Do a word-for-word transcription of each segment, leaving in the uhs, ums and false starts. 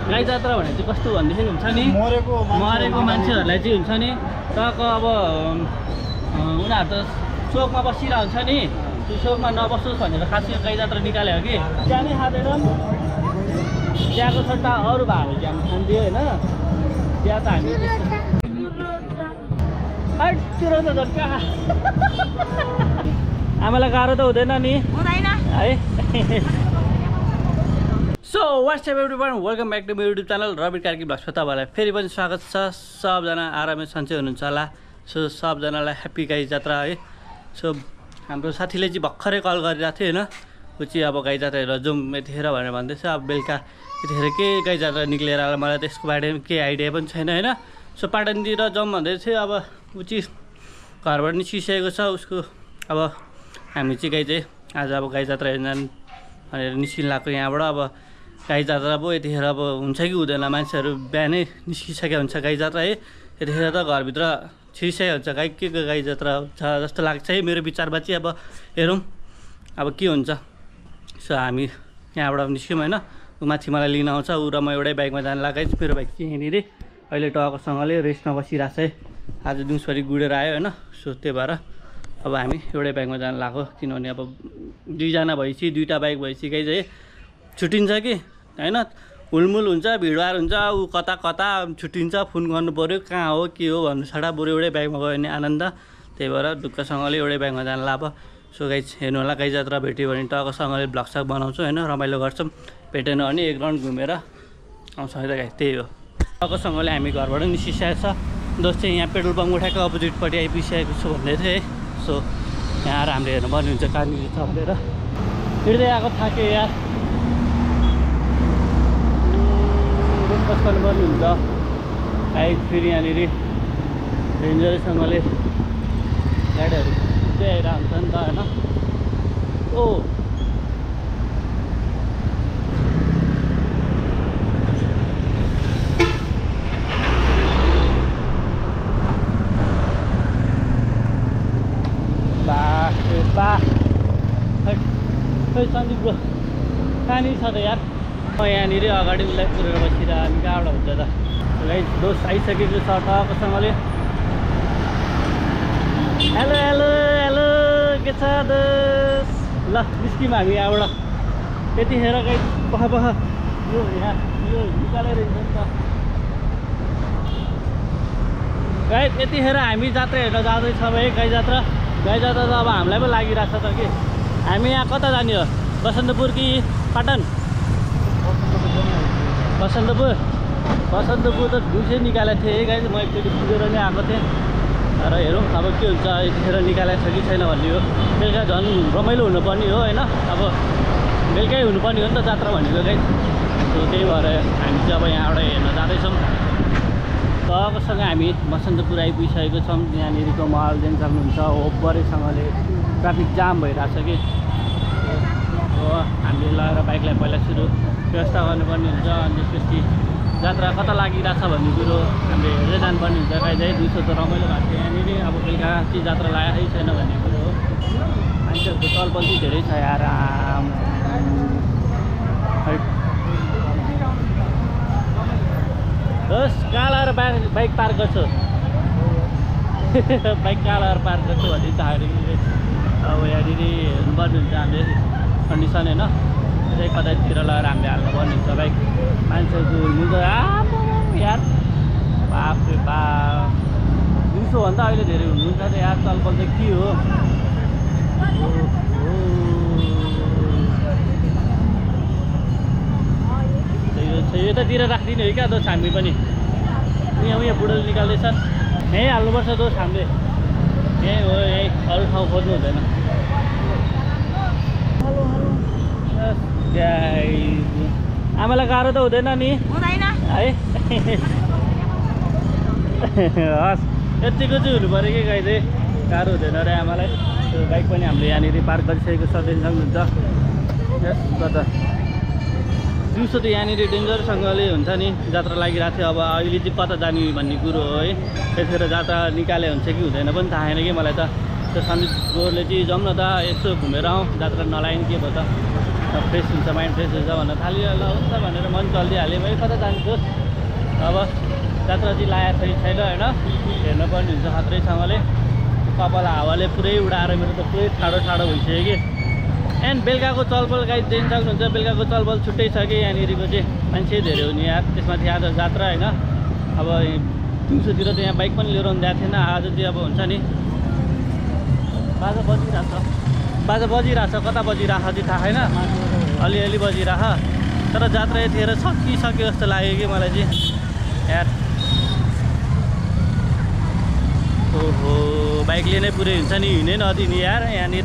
गाई जात्रा भने चाहिँ कस्तो भन्देखि हुन्छ नि मरेको मरेको मान्छेहरूलाई चाहिँ हुन्छ नि तपाईँको अब उनीहरू त चोकमा बसिरहेको हुन्छ नि त्यो चोकमा नबसोस् भनेर खास यो गाई जात्रा निकाल्यो कि त्यहाँ नै खाँदैन त्यहाँको सट्टा अरू भाहरू ज्यान खान्थ्यो होइन त्यहाँ त हामी आमालाई गाह्रो त हुँदैन नि है so WhatsApp everyone welcome back to मेरो युट्युब च्यानल रबिट कार्की ब्लग्समा तपाईँलाई फेरि पनि स्वागत छ। सबजना आरामै सन्चै हुनुहुन्छ होला। सो सबजनालाई ह्याप्पी गाई जात्रा है। सो हाम्रो साथीले चाहिँ भर्खरै कल गरिरहेको थियो होइन ऊ चाहिँ अब गाई जात्रा हेरेर जाउँ यतिखेर भनेर भन्दैछ। अब बेलुका यतिखेर के गाई जात्रा निक्लिएर आएर मलाई त्यसको बारेमा केही आइडिया पनि छैन होइन। सो पाटनतिर जाउँ भन्दै थियो। अब ऊ चाहिँ घरबाट निस्किसकेको छ उसको। अब हामी चाहिँ गाई चाहिँ आज अब गाई जात्रा हेर्न भनेर निस्किन लाग्यो यहाँबाट। अब गाई जात्रा अब यतिखेर अब हुन्छ कि हुँदैन मान्छेहरू बिहानै निस्किसकेको हुन्छ गाई जात्रा है। यतिखेर त घरभित्र छिरिसकेको हुन्छ गाई के को गाई जात्रा हुन्छ जस्तो लाग्छ है मेरो विचारमा चाहिँ। अब हेरौँ अब के हुन्छ। सो हामी यहाँबाट निस्क्यौँ होइन। ऊ माथि मलाई लिन आउँछ ऊ र म एउटै बाइकमा जानु लगाएँ। मेरो बाइक चाहिँ यहाँनिर अहिले टक्कसँगले रेस्टमा बसिरहेको छ है। आज दिउँसरी गुडेर आयो होइन। सो त्यही भएर अब हामी एउटै बाइकमा जानु लाग्यो किनभने अब दुईजना भएपछि दुईवटा बाइक भएपछि गाई चाहिँ छुट्टिन्छ कि होइन हुलमुल हुन्छ भिडभाड हुन्छ ऊ कता कता छुट्टिन्छ फोन गर्नु पऱ्यो कहाँ हो के हो भन्नु छाडा बरु एउटै बाइकमा गयो भने आनन्द। त्यही भएर ढुक्कसँगले एउटै बाइकमा जानु लाभ। सो गाई हेर्नु होला गाई जात्रा भेट्यो भने टक्कसँगले ब्लग सग बनाउँछु होइन रमाइलो गर्छौँ। भेटेन भने एक राउन्ड घुमेर आउँछ है त गाई। त्यही हो टक्कसँगले हामी घरबाट निस्किसकेको छ। दोस्त चाहिँ यहाँ पेट्रोल पम्प उठाएको अपोजिटपट्टि आइपुगिसकेको छु भन्दै थियो है। सो यहाँ आएर हामीले हेर्नुपर्ने हुन्छ कहाँनिर छ भनेर हिँड्दै आएको थाक्यो यार बस्नु पर्ने हुन्छ। बाइक फेरि यहाँनिर डेन्जरसँगले गाडीहरू चाहिँ आइरहेको हुन्छ नि त होइन। ओ बा बा खै सन्दीप ब्रो कहाँनिर छ त यार। म यहाँनिर अगाडि उसलाई पुरेर बसिरहेको हामी कहाँबाट हुन्छ त गाई दोस्त आइसकेको छ टक्कसँगले। हेलो हेलो हेलो के छ दोस्त ल निस्क्यौँ हामी यहाँबाट। त्यतिखेर गाई पख पख यो यहाँ यो निकालेर हिँड्छ नि त गाई। यतिखेर हामी जात्रा हेर्न जाँदैछ है गाई जात्रा। गाई जात्रा त अब हामीलाई पो लागिरहेको छ त कि हामी यहाँ कता जाने हो बसन्तपुर कि पाटन बसन्तपुर बसन्तपुर त दुई निकालेको थिएँ है गाई। म एकचोटि पुगेर नै आएको थिएँ र हेरौँ अब के हुन्छ यतिखेर निकालेको छ कि छैन भन्ने हो। बेलुका झन् रमाइलो हुनुपर्ने हो होइन। अब बेलुकै हुनुपर्ने हो नि त जात्रा भनेको गाई। त्यही भएर हामी चाहिँ अब यहाँबाट हेर्न जाँदैछौँ। टक्कसँग हामी बसन्तपुर आइपुगिसकेको छौँ। यहाँनिरको माहौल देख्न सक्नुहुन्छ ओभरैसँगले ट्राफिक जाम भइरहेको छ कि। हो हामीले लगाएर बाइकलाई पहिला सुरु व्यवस्था गर्नुपर्ने हुन्छ अनि त्यसपछि जात्रा कता लागिरहेछ भन्ने कुरो हामीले हेर्दै जानुपर्ने हुन्छ। गाई चाहिँ दिउँसो त रमाइलो भएको थियो यहाँनिर। अब बेलुका चाहिँ जात्रा लागेकै छैन भन्ने कुरो हो। मान्छेहरूको चलपल चाहिँ धेरै छ यार आराम। बस कहाँ लगाएर बाइक बाइक पार्क गर्छु बाइक कहाँ लगाएर पार्क गर्छु भन्ने चाहेको अब यहाँनिर हेर्नुपर्ने हुन्छ हामीले कन्डिसन होइन। चाहिँ कतैतिर लगाएर हामीले हाल्नुपर्ने हुन्छ बाइक। मान्छेको हुनुहुन्छ आम्म यार बाफ रे बाफ दिउँसोभन्दा अहिले धेरै हुनुहुन्छ त यार। चलपल चाहिँ के हो यतातिर राखिदिने हो क्या दोस्त हामी पनि। यहाँ यहाँ बुढो निकाल्दैछ यहीँ हाल्नुपर्छ दोस्त हामीले। यहीँ हो यहीँ अरू ठाउँ खोज्नु हुँदैन। आमालाई गाह्रो त हुँदैन नि है। हस् यतिको चाहिँ हुनु पऱ्यो कि गाई चाहिँ गाह्रो हुँदैन अरे आमालाई। त्यो बाइक पनि हामीले यहाँनिर पार्क गरिसकेको छ देख्न सक्नुहुन्छ। कता दिउँसो त यहाँनिर डेन्जरसँगले हुन्छ नि जात्रा लागिरहेको थियो। अब अहिले चाहिँ कता जाने भन्ने कुरो हो है। त्यतिखेर जात्रा निकाले हुन्छ कि हुँदैन पनि थाहा छैन कि मलाई त। त्यो सन्दीप ब्रोले चाहिँ जाउँ न त यसो घुमेर आउँ जात्रा नलागिन् के भयो त फ्रेस हुन्छ, माइन्ड फ्रेस हुन्छ भन्न थाल्यो। ल हुन्छ भनेर मन चलिदिइहाल्यो। मैले कता जान्छु अब जात्रा चाहिँ लागेको छैन छैन होइन, हेर्नुपर्ने हुन्छ खत्रैसँगले। कपाल हावाले पुरै उडाएर मेरो त पुरै ठाडो ठाडो भइसक्यो कि। एन्ड बेलुकाको चलपल गाई देख्न सक्नुहुन्छ, बेलुकाको चलपल छुट्टै छ कि यहाँनिरको चाहिँ। मान्छे धेरै हुने यार, त्यसमाथि आज जात्रा होइन। अब दिउँसोतिर त यहाँ बाइक पनि लिएर आउनु दिएको थिएन, आज चाहिँ अब हुन्छ नि बाजा बजिरहेको छ, बाजा बजिरहेको छ, कता बजिरहेको चाहिँ थाहा छैन, अलिअलि बजिरहेको। तर जात्रा यतिखेर सकिसक्यो जस्तो लाग्यो कि मलाई चाहिँ यार। ओहो बाइकले नै पुरै हुन्छ नि, हिँड्नै नदिने यार यहाँनिर।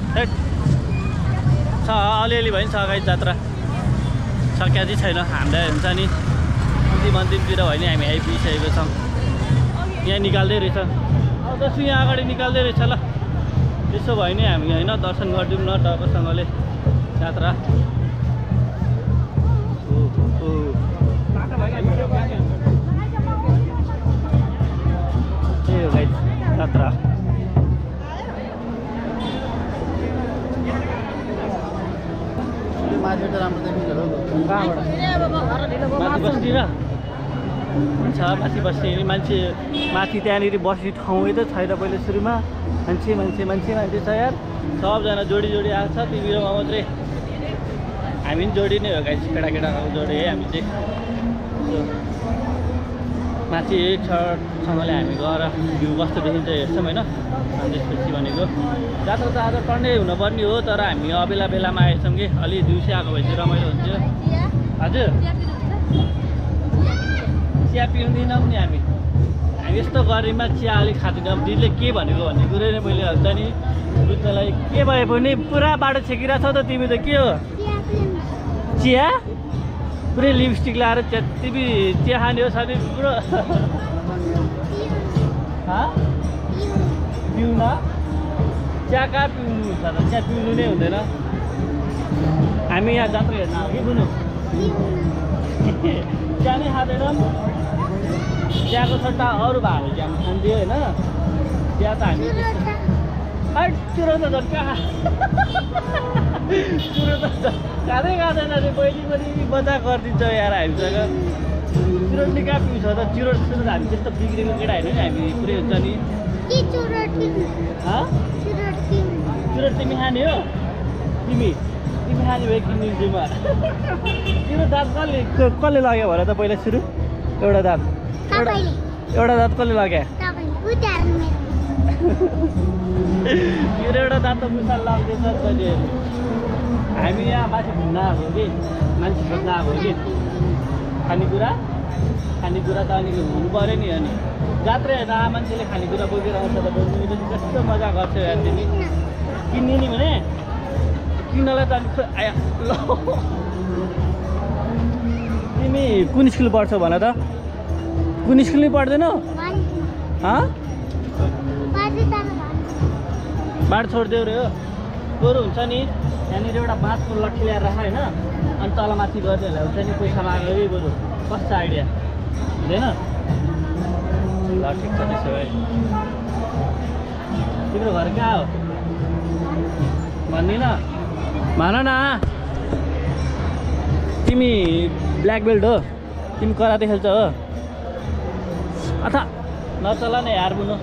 छ अलिअलि भयो नि छ गाई जात्रा, सकिया चाहिँ छैन। हामीलाई हुन्छ नि अन्तिम अन्तिमतिर भयो नि हामी आइपुगिसकेको छौँ। यहाँ निकाल्दै रहेछ, अब दसौँ यहाँ अगाडि निकाल्दै रहेछ। ल त्यसो भयो नि हामी होइन दर्शन गरिदिउँ न टक्कसँगले जात्रा। त्यही हो गाई जात्रा। माथि त राम्रो देखिन्छ होला। कहाँबाट माथि बस्तिर हुन्छ, माथि बस्ने मान्छे माथि त्यहाँनिर बस्ने ठाउँ त छैन। पहिले सुरुमा मान्छे मान्छे मान्छे मान्छे छ यार, सबजना जोडी जोडी आएको छ। तिमी र म मात्रै, हामी पनि जोडी नै हो गाई, केटाकेटाको जोडी है हामी चाहिँ। माथि एक छसँगले हामी गएर भ्यू कस्तो देखिन्छ हेर्छौँ होइन। अनि त्यसपछि भनेको जात्रा त आज टन्डै हुनुपर्ने हो, तर हामी अबेला बेलामा आएछौँ कि अलि दिउँसो आएको भए चाहिँ रमाइलो हुन्थ्यो। हजुर चिया पिउँदैनौँ नि हामी, हामी यस्तो गरिबमा चिया अलिक खाँदैनौँ। दिदीले के भनेको भन्ने कुरै नै मैले हुन्छ नि बुझ्नलाई। के भए पनि पुरा बाटो छेकिरहेको छ त तिमी त। के हो चिया पुरै लिपस्टिक लाएर चिया, तिमी चिया खाने हो साथी पुरो पिउन? चिया कहाँ पिउनु हुन्छ त, चिया पिउनु नै हुँदैन। हामी यहाँ जात्रा हेर्नु कि बुझ्नु चिया नै खाँदैनौँ। चियाको सट्टा अरू भागहरू चिया खान्थ्यो होइन। चिया त हामी चुरो त झन् कहाँ चुरो त खाँदै खाँदैन अरे। बहिनी पनि मजा गरिदिन्छ यार हामीसँग। चुरोट नि कहाँ पिउँछ त, चुरोट सुरु हामी त्यस्तो बिग्रेको केटा होइन नि हामी पुरै हुन्छ नि। चुरोट तिमी खाने हो? तिमी तिमी खाने भयो किनिदिन्छु म। तिम्रो दाँत कसले कसले लाग्यो भन त पहिला सुरु? एउटा दाँत एउटा एउटा दाँत कसले लाग्यो? मेरो एउटा दाँत त मुसा लाग्दैछ कहिले। हामी यहाँ माथि घुम्न आएको कि, मान्छे खोज्न आएको कि। खानेकुरा खानेकुरा त अलिकति हुनु पऱ्यो नि। अनि जात्रा हेर्दा मान्छेले खानेकुरा बोकेर आउँछ त बहिनी त कस्तो मजा गर्छ यार। तिमी किन्ने नि भने किन्नलाई त अलिक आया ल। तिमी कुन स्कुल पढ्छौ भन त? कुन स्कुलमै पढ्दैनौ? बाटो छोडिदेऊ रे हो। बरु हुन्छ नि यहाँनिर एउटा बाँसको लट्ठी ल्याएर राख होइन, अनि तलमाथि गर्दै हुन्छ नि पैसा माग्यो कि बरु। कस्तो आइडिया हुँदैन? ल ठिक छ त्यसो भए। तिम्रो घर कहाँ हो भन्दिन भन न। तिमी ब्ल्याक बेल्ट हो? तिमी कराते खेल्छ हो? अथा नचला न यार बुनु,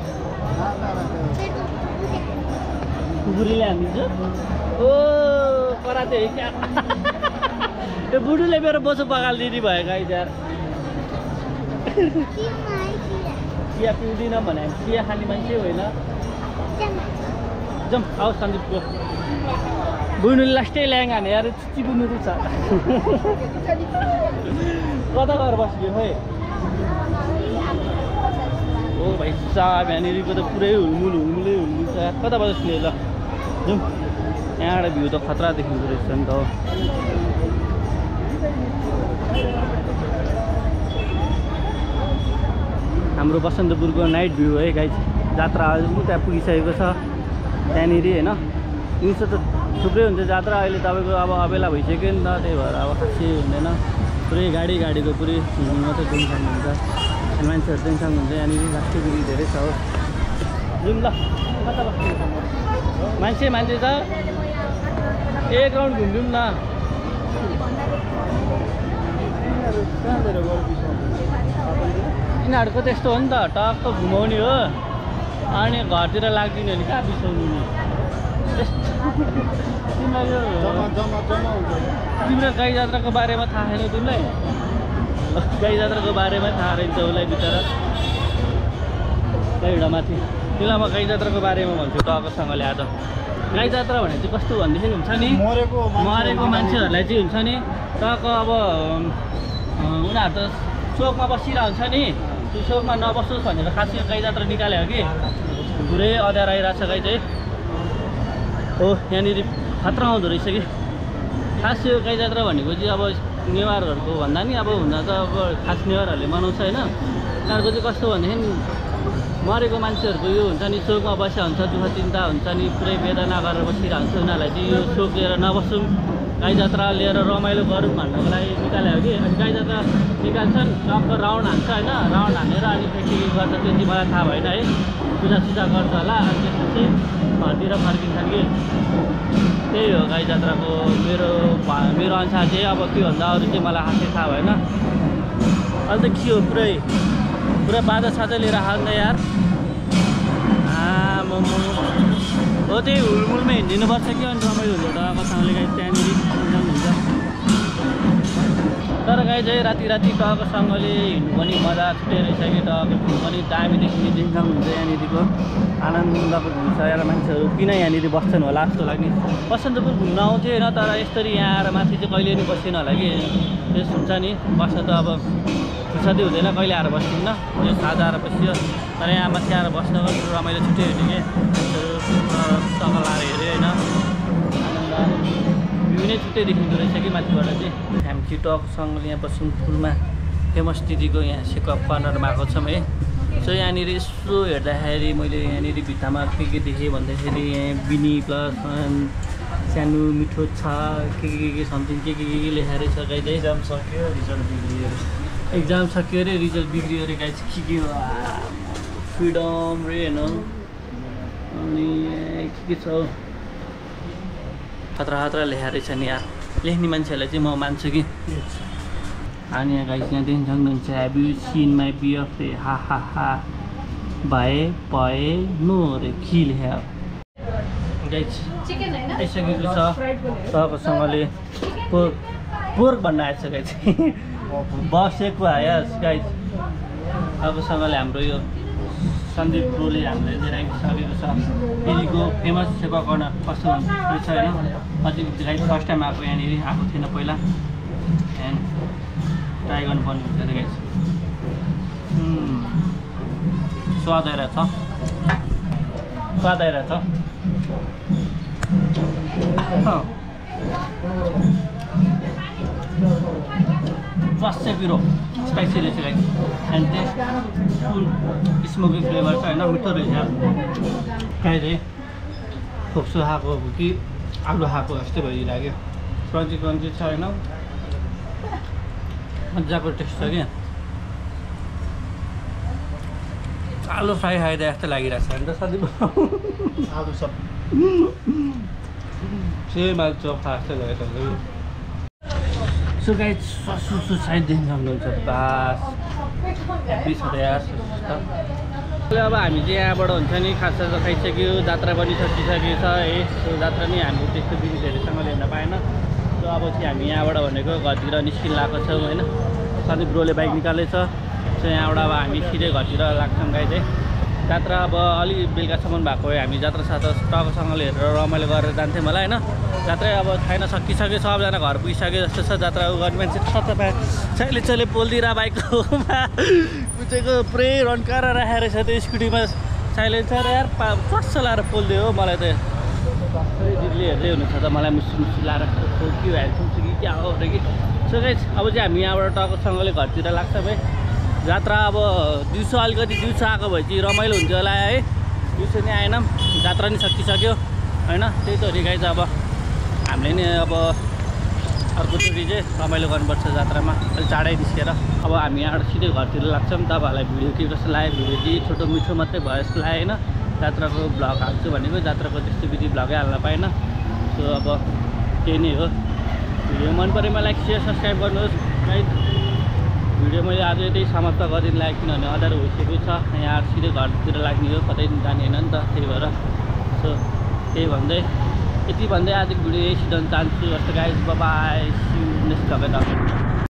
बुढीले हानिदिन्छ। ओ कराते है क्या? त्यो बुढीले मेरो बोसो पगालिदिने भयो गाई यार। चिया पिउँदिनँ भने हामी चिया खाने मान्छे होइन। जाउँ आऊ सन्दीपको बुनुले लास्टै ल्याङ हाने यार। चिची बुनु छ कता गएर बस्यो खोइ। ओ भाइ साहब यहाँनिरको त पुरै हुलमुल हुलमुलै हुलमुल छ। कता बस्ने ल जाउँ, यहाँबाट भ्यू त खतरा देखिँदो रहेछ नि त। हाम्रो बसन्तपुरको नाइट भ्यू है गाइज। जात्रा उता पुगिसकेको छ त्यहाँनिर होइन। दिउँसो त थुप्रै हुन्छ जात्रा, अहिले तपाईँको अब अबेला भइसक्यो नि त, त्यही भएर अब खासै हुँदैन। पुरै गाडी गाडीको पुरै मात्रै घुम्नु सक्नुहुन्छ, अनि मान्छेहरू पनि सक्नुहुन्छ। यहाँनिर राष्ट्रिय बिक्री धेरै छ हो। जाउँ ल कता बस्नु मान्छे मान्छे छ। एक राउन्ड घुमिदिउँ न। यिनीहरूको त्यस्तो हो नि त टक्क घुमाउने हो अनि घरतिर लाग्दिने भने कहाँ बिसाउनु नि तिम्रो गाई जात्राको बारेमा थाहा छैन तिमीलाई गाई जात्राको बारेमा थाहा रहेछ उसलाई बिचरा एउटा माथि तिमीलाई म गाई जात्राको बारेमा भन्छु टक्कसँगले आज गाई जात्रा भने चाहिँ कस्तो भन्दाखेरि हुन्छ नि मरेको मरेको मान्छेहरूलाई चाहिँ हुन्छ नि टक्क अब उनीहरू त चोकमा बसिरहेको हुन्छ नि त्यो चोकमा नबसोस् भनेर खास यो गाई जात्रा निकाल्यो कि पुरै अँध्यारो आइरहेको छ गाई चाहिँ हो यहाँनिर खतरा आउँदो रहेछ कि खास यो गाई जात्रा भनेको चाहिँ अब नेवारहरूको भन्दा नि अब हुन त अब खास नेवारहरूले मनाउँछ होइन उनीहरूको चाहिँ कस्तो भनेदेखि मरेको मान्छेहरूको यो हुन्छ नि चोकमा बसिया हुन्छ दुःख चिन्ता हुन्छ नि पुरै वेदना गरेर बसिरहेको हुन्छ उनीहरूलाई चाहिँ यो चोक लिएर नबसौँ गाई जात्रा लिएर रमाइलो गरौँ भन्नको लागि निकाल्यो कि अनि गाई जात्रा निकाल्छन् टक्क राउन्ड हान्छ होइन राउन्ड हानेर अनि फेरि गर्छ त्यो चाहिँ मलाई थाहा भएन है पूजासुजा गर्छ होला अनि त्यसपछि घरतिर फर्किन्छन् कि त्यही हो गाई जात्राको मेरो मेरो अनुसार चाहिँ अब त्योभन्दा अरू चाहिँ मलाई खासै थाहा भएन अहिले त के हो पुरै पुरा बाजा साजा लिएर हाल्छ यार आमा हो त्यही हुलमुलमै हिँडिदिनुपर्छ कि अनि रमाइलो हुन्छ टक्कसँगले गाई त्यहाँनिर हुन्छ तर गाई चाहिँ राति राति टक्कसँगले हिँड्नु पनि मजा छुट्टै रहेछ कि टक्क घुम्नु पनि दामी देखिने दिनसम्म हुन्छ यहाँनिरको आनन्दको हुन्छ यहाँ मान्छेहरू किन यहाँनिर बस्छन् होला जस्तो लाग्ने बसन्तपुर घुम्न आउँथ्यो होइन तर यसरी यहाँ आएर माथि चाहिँ कहिले पनि बसेन होला कि त्यस हुन्छ नि बस्न त अब फुर्सदै हुँदैन कहिले आएर बस्दिनँ यो साझा आएर बसियो तर यहाँ माथि आएर बस्न पनि रमाइलो छुट्टै हुने कि तल आएर हेऱ्यो होइन आनन्द भ्यू नै छुट्टै देखिँदो रहेछ कि माथिबाट चाहिँ हामी चाहिँ टकसँगले यहाँ बसन्तपुरमा फेमस दिदीको यहाँ सेकअप कर्नरमा आएको छौँ है सो यहाँनिर यसो हेर्दाखेरि मैले यहाँनिर भित्तामा के के देखेँ भन्दाखेरि यहाँ बिनी प्लस सानो मिठो छ के के के समथिङ के के के लेखाएर छ गाई चाहिँ एक्जाम सक्यो रिजल्ट बिग्रियो एक्जाम सक्यो अरे रिजल्ट बिग्रियो अरे गाई चाहिँ के के हो फ्रिडम रे होइन अनि के के छ खतरा खतरा लेखाएर छ नि यार लेख्ने मान्छेहरूलाई चाहिँ म मान्छु कि अनि यहाँ गाई यहाँ देखि सक्नुहुन्छ have you seen my BF रे हा हा हा भए भए नो रे कि लेख्या गाई आइसकेको छ सबसँगले पोर्क पोर्क भन्न आएछ गाई चाहिँ बसेको आएस गाई अबसँगले हाम्रो यो सन्दीप ब्रोले हामीलाई चाहिँ राखिसकेको छ दिदीको फेमस सेवा गर्न कस्तो हुन्छ होइन अझै गाई फर्स्ट टाइम आएको यहाँनिर आएको थिएन पहिला एन्ड ट्राई गर्नुपर्ने हुन्छ अरे गाई स्वाद आइरहेछ स्वाद आइरहेछ स्वास्थ्य पिरो स्पाइसी रहेछ guys and taste full smoky flavour छ होइन मिठो रहेछ गाई चाहिँ खोप्सो खाएको हो कि आलु खाएको जस्तै भइरहेको क्रन्ची क्रन्ची छ होइन मजाको टेस्ट छ क्या आलु फ्राई खाइदिए जस्तो लागिरहेको छ नि त सधैँ आलु सब सेम आलु चप खा जस्तो लागेको सो गाई ससु साइडदेखि सक्नुहुन्छ बास हेप्पी छ यार अब हामी चाहिँ यहाँबाट हुन्छ नि खाजा त खाइसक्यो जात्रा पनि सकिसकेको छ है सो जात्रा नि हामी त्यस्तो बिजी धेरैसँगले हेर्न पाएन सो अब चाहिँ हामी यहाँबाट भनेको घरतिर निस्किन लगाएको छौँ होइन सन्दीप ब्रोले बाइक निकालेछ सो यहाँबाट अब हामी सिधै घरतिर लाग्छौँ गाई चाहिँ जात्रा अब अलि बेलुकासम्म भएको भए हामी जात्रा साथ टकसँगले हेरेर रमाइलो गरेर जान्थ्यौँ होला होइन जात्रै अब छैन सकिसक्यो सबजना घर पुगिसक्यो जस्तो छ जात्रा गर्ने मान्छे छ तपाईँ चैले चैले पोलिदिएर बाइकमा कुचेको पुरै रन्काएर राखेर छ त्यो स्कुटीमा साइलेन्सर यार पा कस्तो लाएर पोलिदियो हो मलाई त दिदीले हेर्दै हुनुहुन्छ त मलाई मुसु मुसु लाएर के भइहाल्छ कि क्या हो कि सो गाइस अब चाहिँ हामी यहाँबाट टकसँगले घरतिर लाग्छौँ है जात्रा अब दिउँसो अलिकति दिउँसो आएको भए चाहिँ रमाइलो हुन्थ्यो होला है दिउँसो नि आएन जात्रा नि सकिसक्यो होइन त्यही त हो नि गाइस अब हामीले नि अब अर्कोचोटि चाहिँ रमाइलो गर्नुपर्छ जात्रामा अलिक चाँडै निस्केर अब हामी यहाँबाट सिधै घरतिर लाग्छौँ तपाईँहरूलाई भिडियो के कस्तो लाग्यो भिडियो चाहिँ छोटो मिठो मात्रै भयो जस्तो लाग्यो होइन जात्राको भ्लग हाल्छु भनेको जात्राको त्यस्तो विधि भ्लगै हाल्न पाएन सो अब त्यही नै हो भिडियो मन परेमा लाइक सेयर सब्सक्राइब गर्नुहोस् गाइज। भिडियो मैले आज यतै समाप्त गरिदिनु लाग्यो किनभने अँध्यारो भइसकेको छ, यहाँ सिधै घरतिर लाग्ने हो, कतै जाने होइन नि त, त्यही भएर सो त्यही भन्दै यति भन्दै आजको भिडियो यही सिद्धान्त चाहन्छु। हस् guys, bye bye, see you next vlog.